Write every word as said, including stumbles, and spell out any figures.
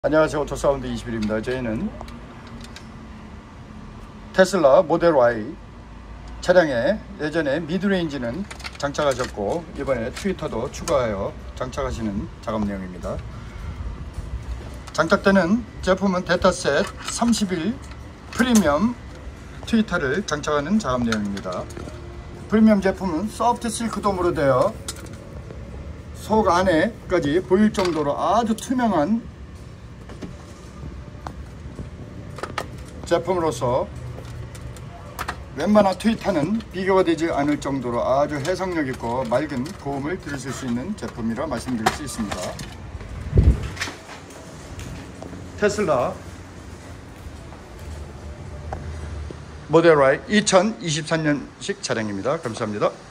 안녕하세요. 오토사운드 이십일입니다. 저희는 테슬라 모델 Y 차량에 예전에 미드레인지는 장착하셨고 이번에 트위터도 추가하여 장착하시는 작업 내용입니다. 장착되는 제품은 데이터셋 삼십일 프리미엄 트위터를 장착하는 작업 내용입니다. 프리미엄 제품은 소프트 실크돔으로 되어 속 안에까지 보일 정도로 아주 투명한 제품으로서 웬만한 트위터는 비교가 되지 않을 정도로 아주 해상력 있고 맑은 고음을 들으실 수 있는 제품이라 말씀드릴 수 있습니다. 테슬라 모델 Y 이천이십삼 년식 차량입니다. 감사합니다.